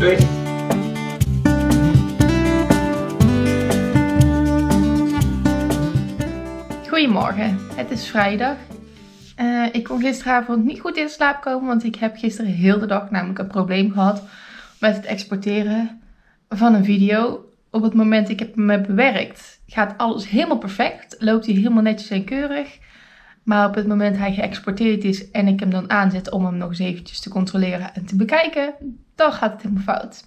Doei! Goedemorgen, het is vrijdag. Ik kon gisteravond niet goed in slaap komen, want ik heb gisteren heel de dag namelijk een probleem gehad met het exporteren van een video. Op het moment dat ik hem heb bewerkt, gaat alles helemaal perfect, loopt hij helemaal netjes en keurig. Maar op het moment hij geëxporteerd is en ik hem dan aanzet om hem nog eens eventjes te controleren en te bekijken, dan gaat het helemaal fout.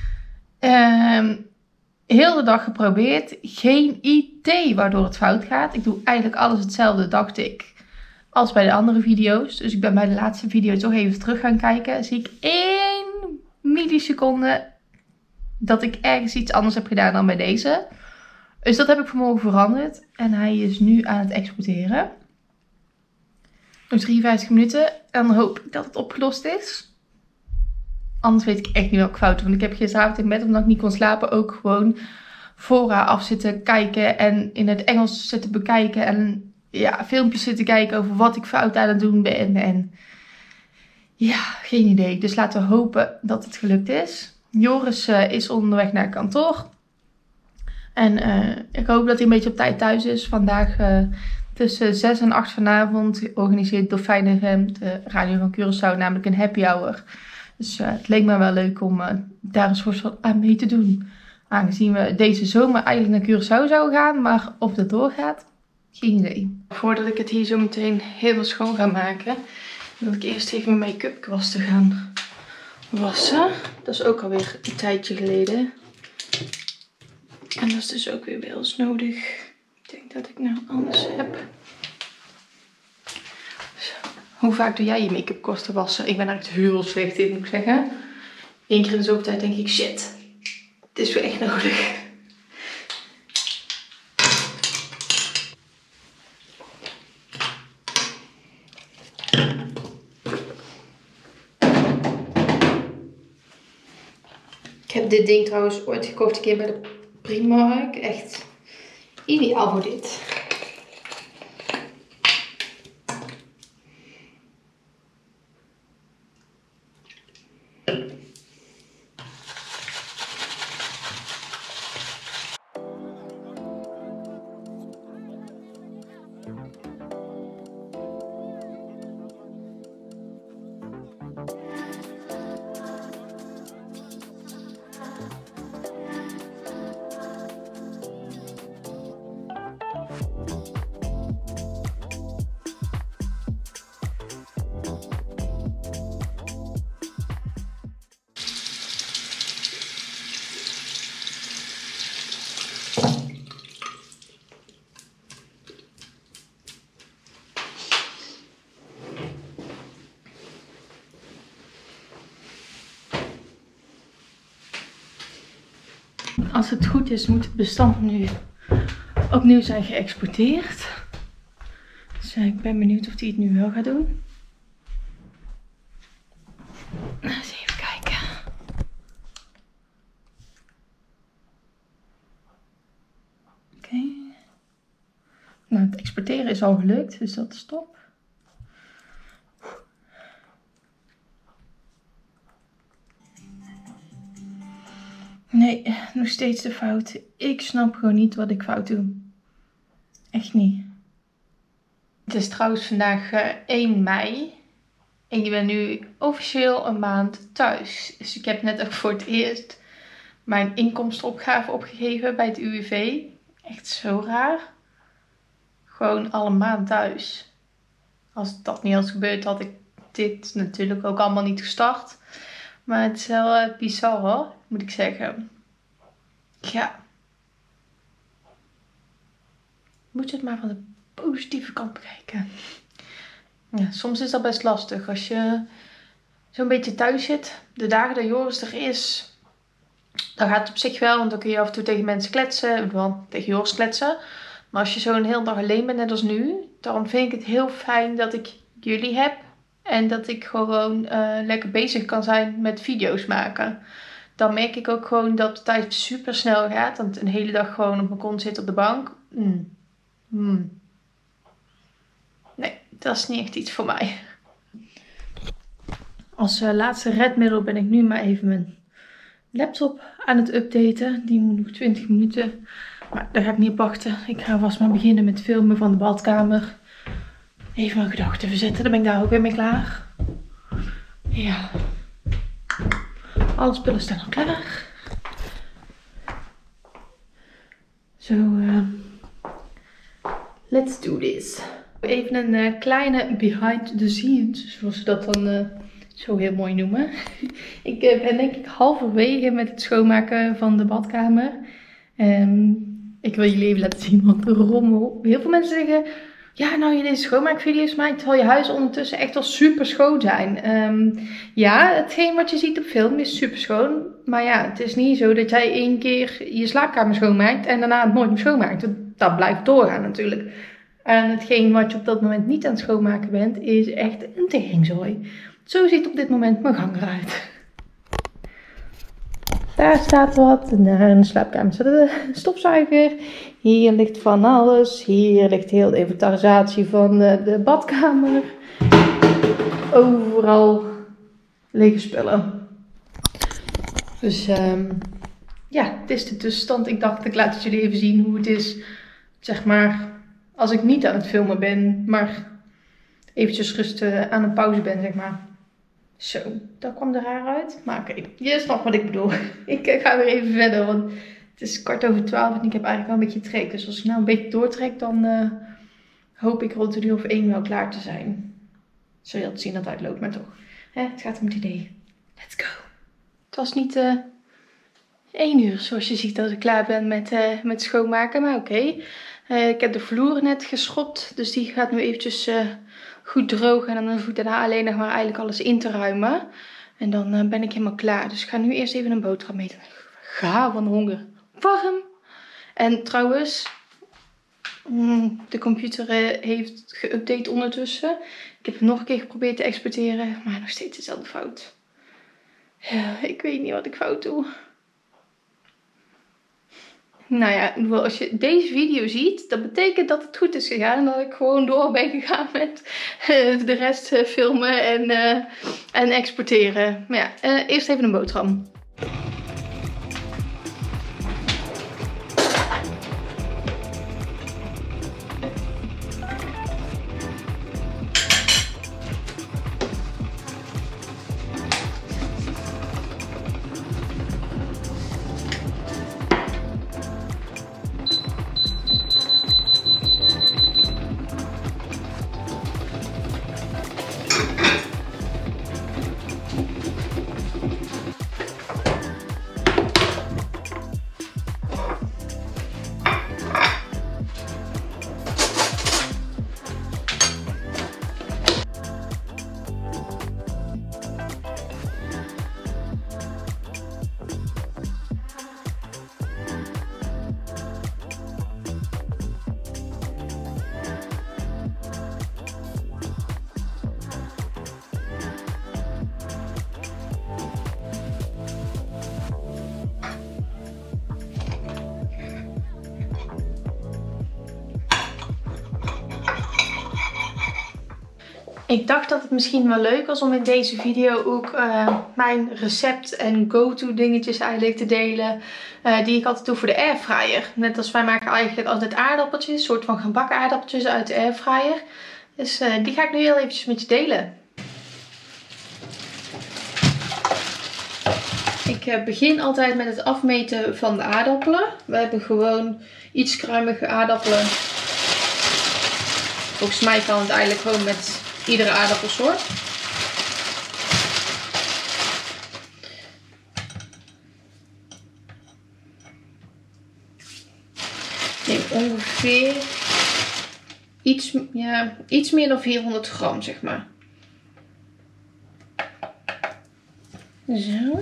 Heel de dag geprobeerd, geen idee waardoor het fout gaat. Ik doe eigenlijk alles hetzelfde, dacht ik, als bij de andere video's. Dus ik ben bij de laatste video toch even terug gaan kijken. Zie ik 1 milliseconde dat ik ergens iets anders heb gedaan dan bij deze. Dus dat heb ik vanmorgen veranderd. En hij is nu aan het exporteren. Nog 53 minuten. En dan hoop ik dat het opgelost is. Anders weet ik echt niet welke fout. Want ik heb gisteravond in bed, omdat ik niet kon slapen, ook gewoon fora af zitten kijken. En in het Engels zitten bekijken. En ja, filmpjes zitten kijken over wat ik fout aan het doen ben. En ja, geen idee. Dus laten we hopen dat het gelukt is. Joris is onderweg naar kantoor. En ik hoop dat hij een beetje op tijd thuis is. Vandaag tussen 6 en 8 vanavond organiseert Dolfijn FM, de radio van Curaçao, namelijk een happy hour. Dus het leek me wel leuk om daar eens wat aan mee te doen. Aangezien we deze zomer eigenlijk naar Curaçao zouden gaan. Maar of dat doorgaat, geen idee. Voordat ik het hier zo meteen helemaal schoon ga maken, wil ik eerst even mijn make-up kwasten gaan wassen. Dat is ook alweer een tijdje geleden. En dat is dus ook weer wel eens nodig. Ik denk dat ik nou alles heb. Zo. Hoe vaak doe jij je make-up kwasten wassen? Ik ben er echt heel slecht in, moet ik zeggen. 1 keer in de zoveel tijd denk ik, shit, het is weer echt nodig. Ik heb dit ding trouwens ooit gekocht een keer bij de Primark. Echt ideaal voor dit. Als het goed is, moet het bestand nu opnieuw zijn geëxporteerd. Dus ik ben benieuwd of hij het nu wel gaat doen. Eens even kijken. Oké. Nou, het exporteren is al gelukt, dus dat is top. Nee, nog steeds de fout. Ik snap gewoon niet wat ik fout doe. Echt niet. Het is trouwens vandaag 1 mei. En ik ben nu officieel een maand thuis. Dus ik heb net ook voor het eerst mijn inkomstenopgave opgegeven bij het UWV. Echt zo raar. Gewoon al een maand thuis. Als dat niet had gebeurd, had ik dit natuurlijk ook allemaal niet gestart. Maar het is wel bizar hoor, moet ik zeggen. Ja. Moet je het maar van de positieve kant bekijken. Ja, soms is dat best lastig. Als je zo'n beetje thuis zit, de dagen dat Joris er is, dan gaat het op zich wel. Want dan kun je af en toe tegen mensen kletsen. Wel tegen Joris kletsen. Maar als je zo een hele dag alleen bent, net als nu, dan vind ik het heel fijn dat ik jullie heb. En dat ik gewoon lekker bezig kan zijn met video's maken. Dan merk ik ook gewoon dat de tijd super snel gaat. Want een hele dag gewoon op mijn kont zitten op de bank. Nee, dat is niet echt iets voor mij. Als laatste redmiddel ben ik nu maar even mijn laptop aan het updaten. Die moet nog 20 minuten. Maar daar ga ik niet op wachten. Ik ga vast maar beginnen met filmen van de badkamer. Even mijn gedachten verzetten. Dan ben ik daar ook weer mee klaar. Ja. Alle spullen staan al klaar. Zo, let's do this. Even een kleine behind the scenes, zoals ze dat dan zo heel mooi noemen. Ik ben denk ik halverwege met het schoonmaken van de badkamer. Ik wil jullie even laten zien wat rommel. Heel veel mensen zeggen, ja, nou je deze schoonmaakvideo's maakt, terwijl je huis ondertussen echt al super schoon zijn. Ja, hetgeen wat je ziet op film is super schoon. Maar ja, het is niet zo dat jij 1 keer je slaapkamer schoonmaakt en daarna het nooit meer schoonmaakt. Dat blijft doorgaan natuurlijk. En hetgeen wat je op dat moment niet aan het schoonmaken bent, is echt een teringzooi. Zo ziet op dit moment mijn gang eruit. Daar staat wat. Naar een slaapkamer staat een stofzuiger. Hier ligt van alles. Hier ligt heel de inventarisatie van de badkamer. Overal lege spullen. Dus ja, het is de tussenstand. Ik dacht, ik laat het jullie even zien hoe het is. Zeg maar, als ik niet aan het filmen ben, maar eventjes rustig aan het pauze ben, zeg maar. Zo, dat kwam er raar uit. Maar oké, je snapt wat ik bedoel. Ik ga weer even verder, want het is 11:15 en ik heb eigenlijk wel een beetje trek. Dus als ik nou een beetje doortrek, dan hoop ik rond 1:00 wel klaar te zijn. Zul je altijd zien dat het uitloopt, maar toch. Het gaat om het idee. Let's go. Het was niet 1 uur, zoals je ziet, als ik klaar ben met schoonmaken, maar oké. Ik heb de vloer net geschrobd, dus die gaat nu eventjes goed drogen. En dan hoef ik daarna alleen nog maar eigenlijk alles in te ruimen. En dan ben ik helemaal klaar. Dus ik ga nu eerst even een boterham eten. Ga van honger. Warm. En trouwens, de computer heeft geüpdate ondertussen. Ik heb het nog een keer geprobeerd te exporteren, maar nog steeds dezelfde fout. Ja, ik weet niet wat ik fout doe. Nou ja, als je deze video ziet, dat betekent dat het goed is gegaan. En dat ik gewoon door ben gegaan met de rest filmen en exporteren. Maar ja, eerst even een boterham. Ik dacht dat het misschien wel leuk was om in deze video ook mijn recept en go-to dingetjes eigenlijk te delen. Die ik altijd doe voor de airfryer. Net als wij maken eigenlijk altijd aardappeltjes, een soort van gebakken aardappeltjes uit de airfryer. Dus die ga ik nu heel eventjes met je delen. Ik begin altijd met het afmeten van de aardappelen. We hebben gewoon iets kruimige aardappelen. Volgens mij kan het eigenlijk gewoon met iedere aardappelsoort. Neem ongeveer iets meer dan 400 gram, zeg maar. Zo.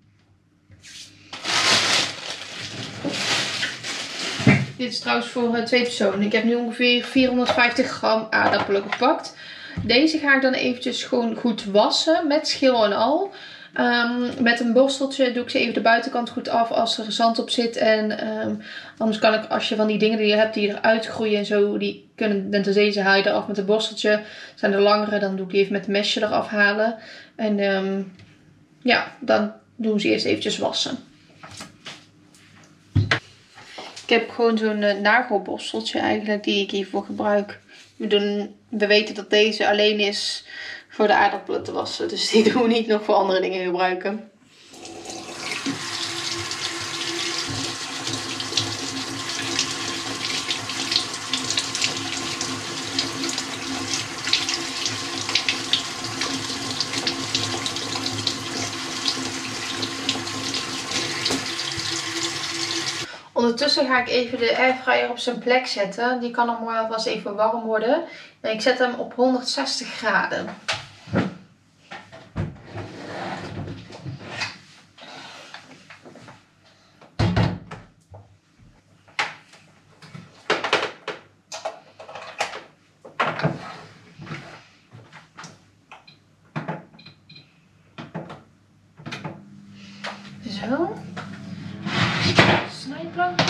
Dit is trouwens voor 2 personen. Ik heb nu ongeveer 450 gram aardappelen gepakt. Deze ga ik dan eventjes gewoon goed wassen met schil en al. Met een borsteltje doe ik ze even de buitenkant goed af als er zand op zit. En anders kan ik, als je van die dingen die je hebt die eruit groeien en zo, die kunnen dentalese haal je eraf met een borsteltje. Zijn er langere, dan doe ik die even met een mesje eraf halen. En ja, dan doen ze eerst eventjes wassen. Ik heb gewoon zo'n nagelborsteltje eigenlijk die ik hiervoor gebruik. We weten dat deze alleen is voor de aardappelen te wassen. Dus die doen we niet nog voor andere dingen gebruiken. Ondertussen ga ik even de airfryer op zijn plek zetten. Die kan nog mooi alvast even warm worden. En ik zet hem op 160 graden. Zo. Snijplank.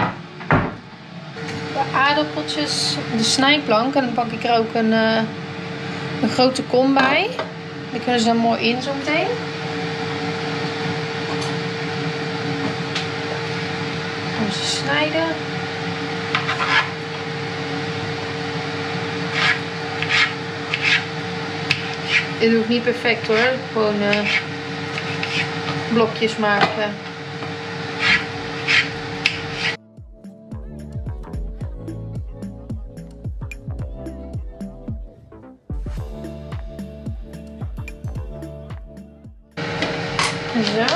De aardappeltjes op de snijplank. En dan pak ik er ook een grote kom bij. Die kunnen ze dan mooi in zo meteen. Gaan ze snijden. Dit doe ik niet perfect hoor. Gewoon blokjes maken. Zo.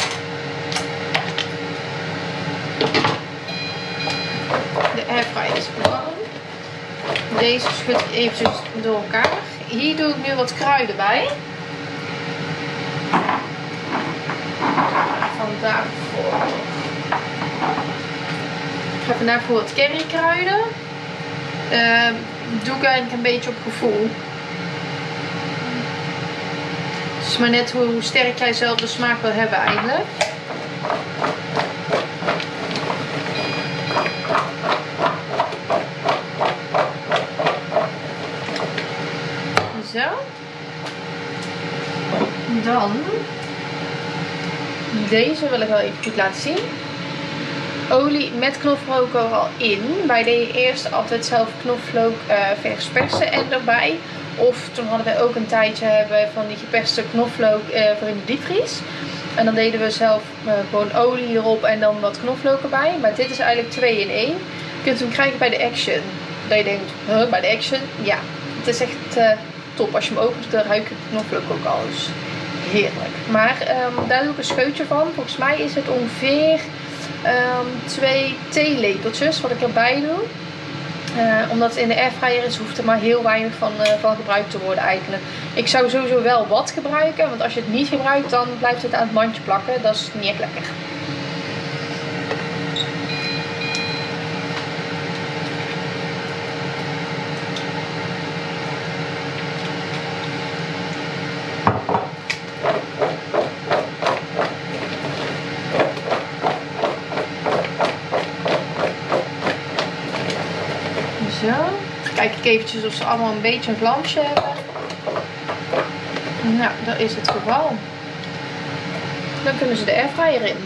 De airfryer is warm. Deze schud ik eventjes door elkaar. Hier doe ik nu wat kruiden bij. Van daarvoor. Ik ga vandaag voor wat currykruiden. Doe ik eigenlijk een beetje op gevoel. Het is maar net hoe sterk jij zelf de smaak wil hebben eigenlijk. Zo. Dan. Deze wil ik wel even goed laten zien. Olie met knoflook er al in. Wij deden eerst altijd zelf knoflook vers persen en erbij. Of toen hadden we ook een tijdje hebben van die geperste knoflook voor in de diepvries. En dan deden we zelf gewoon olie erop en dan wat knoflook erbij. Maar dit is eigenlijk 2 in 1. Je kunt hem krijgen bij de Action. Dat je denkt, huh, bij de Action? Ja, het is echt top. Als je hem opent, dan ruik je de knoflook ook al. Dus heerlijk. Maar daar doe ik een scheutje van. Volgens mij is het ongeveer 2 theelepeltjes wat ik erbij doe. Omdat het in de airfryer is, hoeft er maar heel weinig van gebruikt te worden eigenlijk. Ik zou sowieso wel wat gebruiken, want als je het niet gebruikt, dan blijft het aan het mandje plakken. Dat is niet echt lekker. Zo. Kijk ik eventjes of ze allemaal een beetje een glansje hebben. Nou, dat is het geval. Dan kunnen ze de airfryer in.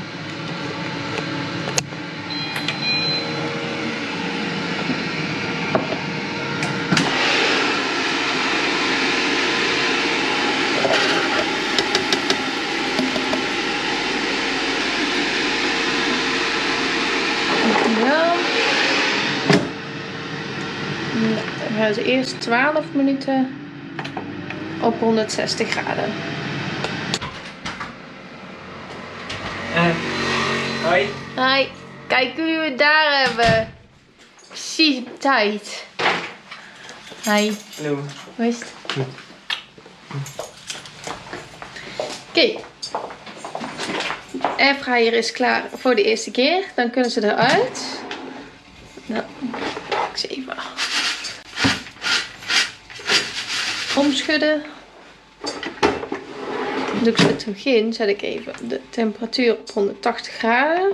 Dan gaan ze eerst 12 minuten op 160 graden. Hoi. Hoi, kijk hoe we het daar hebben. Precies op tijd. Hi. Hallo. Hoe is het? Oké. Airfryer is klaar voor de eerste keer. Dan kunnen ze eruit. Nou, ik zie even. Omschudden. Dan doe ik het begin. Zet ik even de temperatuur op 180 graden.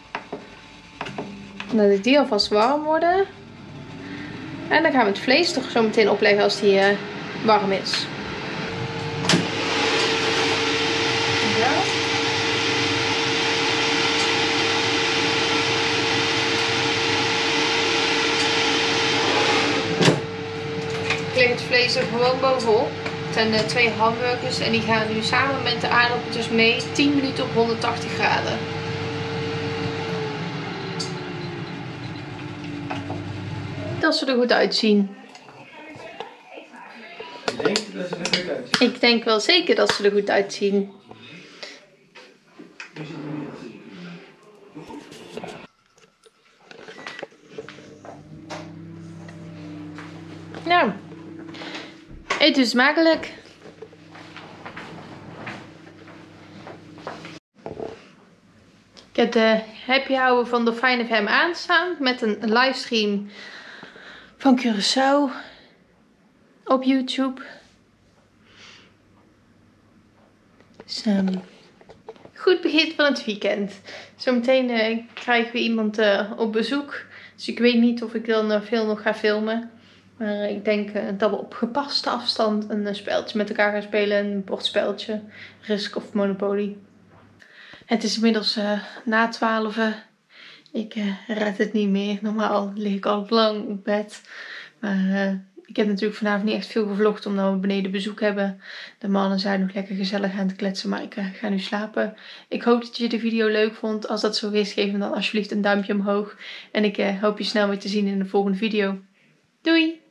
Dan laat ik die alvast warm worden. En dan gaan we het vlees toch zo meteen opleggen als die warm is. Ja. leg het vlees er gewoon bovenop. Het zijn 2 hamburgers en die gaan nu samen met de aardappeltjes mee 10 minuten op 180 graden. Dat ze er goed uitzien. Je denkt dat ze er goed uitzien? Ik denk wel zeker dat ze er goed uitzien. Nou, eet u smakelijk. Ik heb de happy hour van Dolfijn FM aanstaan met een livestream van Curaçao op YouTube. Dus, goed begin van het weekend. Zometeen krijgen we iemand op bezoek. Dus ik weet niet of ik dan veel nog ga filmen. Maar ik denk dat we op gepaste afstand een spelletje met elkaar gaan spelen. Een bordspelletje. Risk of Monopoly. Het is inmiddels na 12. Ik red het niet meer. Normaal lig ik al lang op bed. Maar ik heb natuurlijk vanavond niet echt veel gevlogd omdat we beneden bezoek hebben. De mannen zijn nog lekker gezellig aan het kletsen, maar ik ga nu slapen. Ik hoop dat je de video leuk vond. Als dat zo is, geef me dan alsjeblieft een duimpje omhoog. En ik hoop je snel weer te zien in de volgende video. Doei!